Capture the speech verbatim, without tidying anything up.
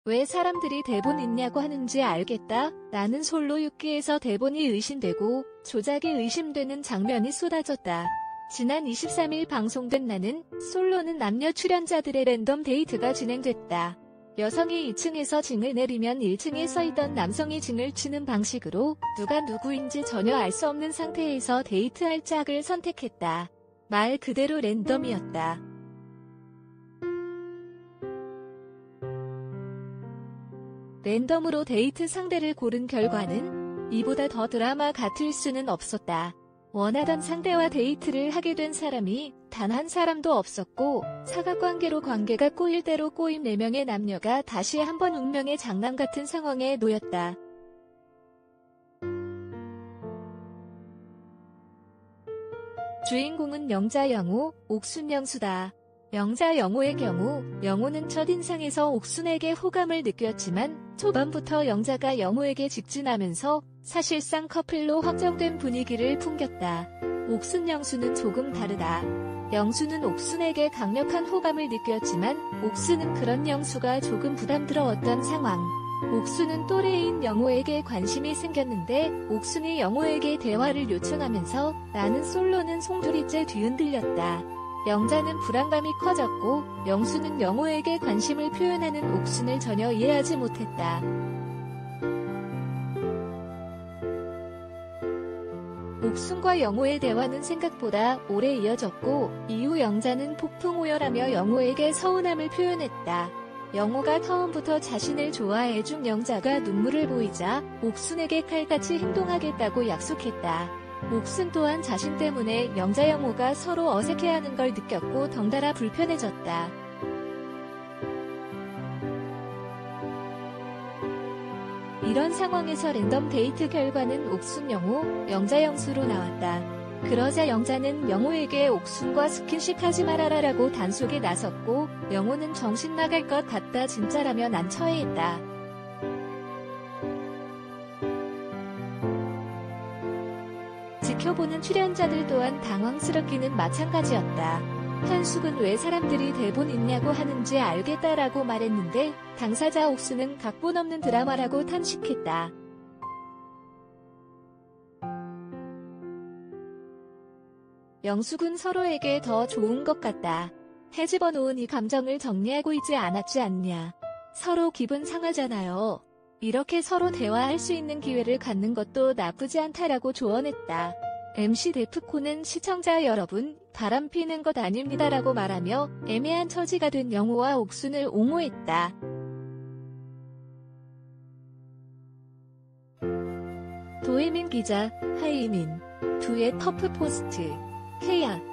왜 사람들이 대본 있냐고 하는지 알겠다. 라는 솔로 육 기에서 대본이 의심되고 조작이 의심되는 장면이 쏟아졌다. 지난 이십삼일 방송된 나는 솔로는 남녀 출연자들의 랜덤 데이트가 진행됐다. 여성이 이 층에서 징을 내리면 일 층에 서있던 남성이 징을 치는 방식으로 누가 누구인지 전혀 알 수 없는 상태에서 데이트할 짝을 선택했다. 말 그대로 랜덤이었다. 랜덤으로 데이트 상대를 고른 결과는 이보다 더 드라마 같을 수는 없었다. 원하던 상대와 데이트를 하게 된 사람이 단 한 사람도 없었고 사각관계로 관계가 꼬일 대로 꼬인 네 명의 남녀가 다시 한번 운명의 장난 같은 상황에 놓였다. 주인공은 영자 영호, 옥순 영수다. 영자 영호의 경우 영호는 첫인상에서 옥순에게 호감을 느꼈지만 초반부터 영자가 영호에게 직진하면서 사실상 커플로 확정된 분위기를 풍겼다. 옥순 영수는 조금 다르다. 영수는 옥순에게 강력한 호감을 느꼈지만 옥순은 그런 영수가 조금 부담스러웠던 상황. 옥순은 또래인 영호에게 관심이 생겼는데 옥순이 영호에게 대화를 요청하면서 나는 솔로는 송두리째 뒤흔들렸다. 영자는 불안감이 커졌고 영수는 영호에게 관심을 표현하는 옥순을 전혀 이해하지 못했다. 옥순과 영호의 대화는 생각보다 오래 이어졌고 이후 영자는 폭풍오열하며 영호에게 서운함을 표현했다. 영호가 처음부터 자신을 좋아해준 영자가 눈물을 보이자 옥순에게 칼같이 행동하겠다고 약속했다. 옥순 또한 자신 때문에 영자 영호가 서로 어색해하는 걸 느꼈고 덩달아 불편해졌다. 이런 상황에서 랜덤 데이트 결과는 옥순 영호, 영자 영수로 나왔다. 그러자 영자는 영호에게 옥순과 스킨십 하지 말아라라고 단속에 나섰고 영호는 정신 나갈 것 같다 진짜라며 난처해했다. 지켜보는 출연자들 또한 당황스럽기는 마찬가지였다. 현숙은 왜 사람들이 대본 있냐고 하는지 알겠다라고 말했는데 당사자 옥수는 각본 없는 드라마라고 탄식했다. 영숙은 서로에게 더 좋은 것 같다. 헤집어놓은 이 감정을 정리하고 있지 않았지 않냐. 서로 기분 상하잖아요. 이렇게 서로 대화할 수 있는 기회를 갖는 것도 나쁘지 않다라고 조언했다. 엠씨 데프콘은 시청자 여러분, 바람 피는 것 아닙니다라고 말하며 애매한 처지가 된 영호와 옥순을 옹호했다. 도혜민 기자, 하이민, 두의 터프 포스트, 해야.